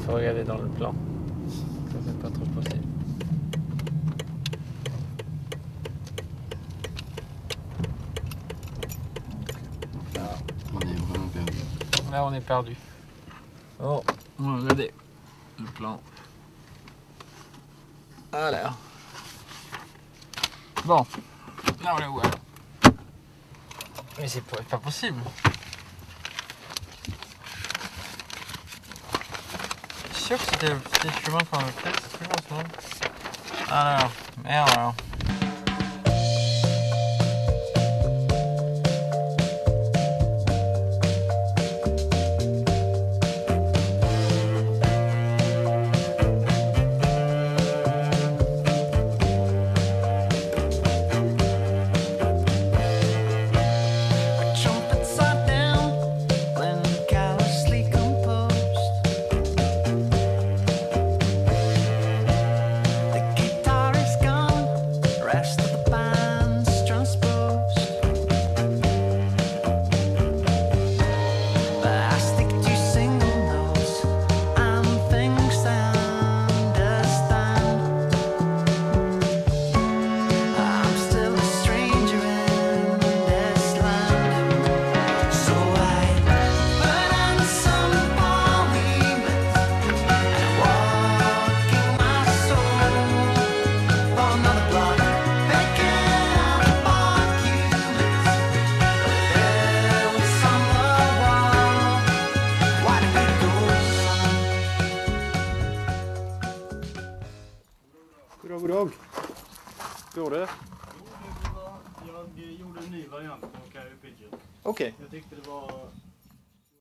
faut regarder dans le plan. Ça, c'est pas trop possible. Là, on est vraiment perdu. Là, on est perdu. Oh, regardez le plan. Alors. Bon, là on le voit. Mais c'est pas possible. Je suis sûr que c'était le chemin qu'on avait fait, c'est toujours ça. Alors, merde alors. Goddag. Går det? Jag gjorde en ny variant på Carrier Pigeon. Okej. Jag tyckte det var